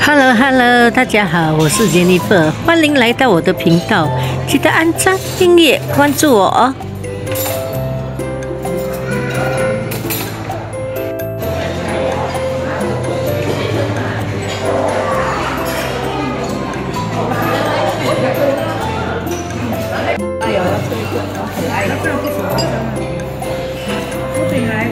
Hello，大家好，我是 Jennifer， 欢迎来到我的频道，记得按赞、订阅、关注我哦。 哎呦，要吃一个，我很爱。我进来。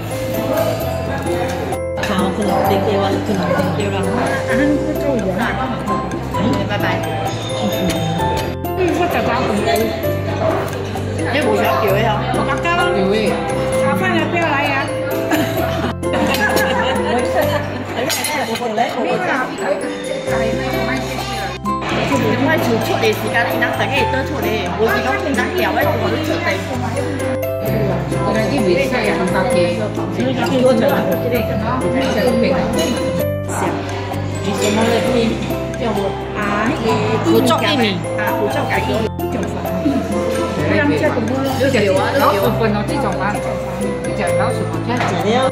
好，不能订阅我，不能订阅了。 不够人。拜拜。我就搞唔到。你冇想叫呀？我搞搞咯。叫咩？搞翻入邊嚟啊！你快做出嚟時間，你嗱大家亦都出嚟，冇時間傾緊聊咧，我都出地。我哋啲美食人發嘅，多咗啦，呢啲咁就平。你什麼的拼？叫我啊，胡椒意面啊，胡椒改嘅。老鼠粉哦，這種啊，講老鼠粉，這樣。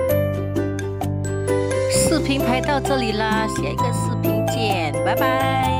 视频拍到这里啦，下一个视频见，拜拜。